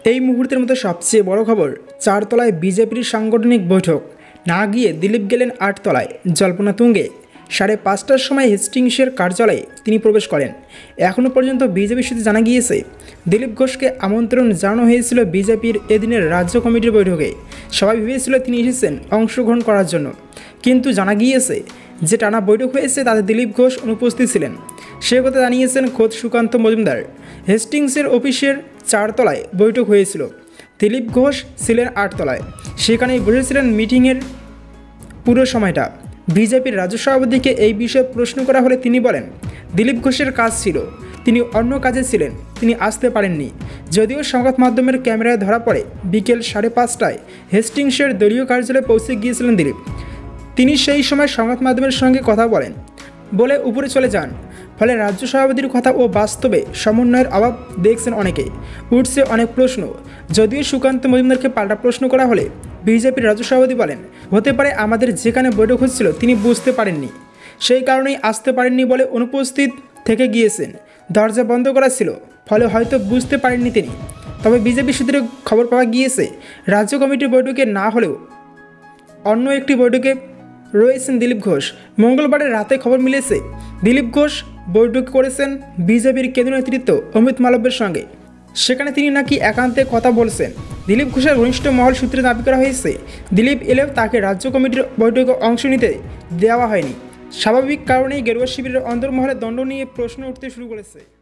এই মুহূর্তের মতো সবচেয়ে বড় খবর, 4 তলায় বিজেপির সাংগঠনিক বৈঠক। না গিয়ে দিলীপ গেলেন 8 তলায়, জল্পনা তুঙ্গে। 5:30টার সময় হেস্টিংসের কার্যালয়ে তিনি প্রবেশ করেন। এখনও পর্যন্ত বিজেপির সূত্রে জানা গিয়েছে, দিলীপ ঘোষকে আমন্ত্রণ জানানো হয়েছিল বিজেপির এদিনের রাজ্য কমিটির বৈঠকে। সবাই ভেবেছিল তিনি এসেছেন অংশগ্রহণ করার জন্য, কিন্তু জানা গিয়েছে যে টানা বৈঠক হয়েছে তাতে দিলীপ ঘোষ অনুপস্থিত ছিলেন। সে কথা জানিয়েছেন খোদ সুকান্ত মজুমদার। হেস্টিংসের অফিসের 4 তলায় বৈঠক হয়েছিল, দিলীপ ঘোষ ছিলেন 8 তলায়। সেখানেই বসেছিলেন মিটিংয়ের পুরো সময়টা। বিজেপির রাজ্য সভাপতিকে এই বিষয়ে প্রশ্ন করা হলে তিনি বলেন, দিলীপ ঘোষের কাজ ছিল, তিনি অন্য কাজে ছিলেন, তিনি আসতে পারেননি। যদিও সংবাদ মাধ্যমের ক্যামেরায় ধরা পড়ে বিকেল 5:30টায় হেস্টিংসের দলীয় কার্যালয়ে পৌঁছে গিয়েছিলেন দিলীপ। তিনি সেই সময় সংবাদ মাধ্যমের সঙ্গে কথা বলে উপরে চলে যান। ফলে রাজ্য সভাপতির কথা ও বাস্তবে সমন্বয়ের অভাব দেখছেন অনেকে। উঠছে অনেক প্রশ্ন। যদিও সুকান্ত মজুমদারকে পাল্টা প্রশ্ন করা হলে বিজেপির রাজ্য সভাপতি বলেন, হতে পারে আমাদের যেখানে বৈঠক হচ্ছিল তিনি বুঝতে পারেননি, সেই কারণেই আসতে পারেননি বলে অনুপস্থিত থেকে গিয়েছেন। দরজা বন্ধ করা ছিল, ফলে হয়তো বুঝতে পারেননি তিনি। তবে বিজেপি সূত্রে খবর পাওয়া গিয়েছে, রাজ্য কমিটির বৈঠকে না হলেও অন্য একটি বৈঠকে রয়েছেন দিলীপ ঘোষ। মঙ্গলবারের রাতে খবর মিলেছে, দিলীপ ঘোষ বৈঠক করেছেন বিজেপির কেন্দ্রীয় নেতৃত্ব অমিত মালব্যের সঙ্গে। সেখানে তিনি নাকি একান্তে কথা বলছেন। দিলীপ ঘোষের ঘনিষ্ঠ মহল সূত্রে দাবি করা হয়েছে, দিলীপ এলেও তাকে রাজ্য কমিটির বৈঠকে অংশ নিতে দেওয়া হয়নি। স্বাভাবিক কারণেই গেরুয়া শিবিরের অন্তর্মহলে দ্বন্দ্ব নিয়ে প্রশ্ন উঠতে শুরু করেছে।